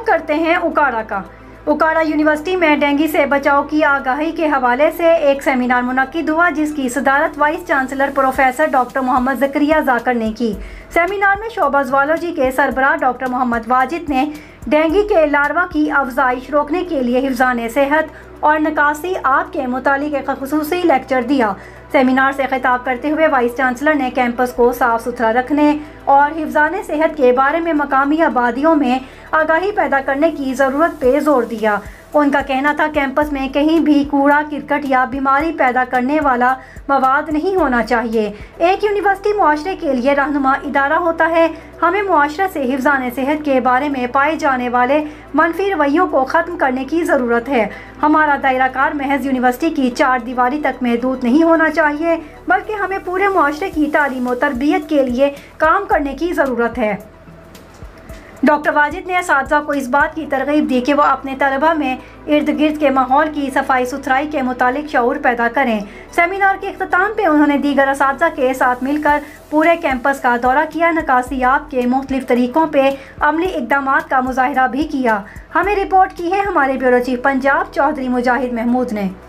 करते हैं उकाड़ा का। उकाड़ा यूनिवर्सिटी में डेंगू से बचाव की आगाही के हवाले से एक सेमिनार मुनक्किद हुआ, जिसकी सदारत vice chancellor professor doctor Mohammad Zakaria Zakar ने की। सेमिनार में शोबा ज़ूलॉजी के सरबराह डॉक्टर मोहम्मद वाजिद ने डेंगू के लार्वा की अफजाइश रोकने के लिए हिफ्ज़ान सेहत और निकासी आब के मुतालिक एक ख़ुसूसी लेक्चर दिया। सेमिनार से खिताब करते हुए वाइस चांसलर ने कैंपस को साफ सुथरा रखने और हिफ्ज़ान सेहत के बारे में मकामी आबादियों में आगाही पैदा करने की ज़रूरत पे जोर दिया। उनका कहना था कैंपस में कहीं भी कूड़ा करकट या बीमारी पैदा करने वाला मवाद नहीं होना चाहिए। एक यूनिवर्सिटी मुआशरे के लिए रहनुमा इदारा होता है। हमें मुआशरे से हिफ्ज़ान सेहत के बारे में पाए जाने वाले मनफी रवैयों को ख़त्म करने की ज़रूरत है। हमारा दायरा कार महज यूनिवर्सिटी की 4 दीवारी तक महदूद नहीं होना चाहिए, बल्कि हमें पूरे मुआशरे की तालीम और तरबियत के लिए काम करने की ज़रूरत है। डॉक्टर वाजिद ने असातिज़ा को इस बात की तरगीब दी कि वो अपने तलबा में इर्द गिर्द के माहौल की सफाई सुथराई के मुतालिक शऊर पैदा करें। सेमिनार के इख्तिताम पे उन्होंने दीगर असातिज़ा के साथ मिलकर पूरे कैंपस का दौरा किया, निकासियाब के मुख्तलिफ तरीक़ों पे अमली इक़दामात का मुज़ाहिरा भी किया। हमें रिपोर्ट की है हमारे ब्यूरो चीफ पंजाब चौधरी मुजाहिद महमूद ने।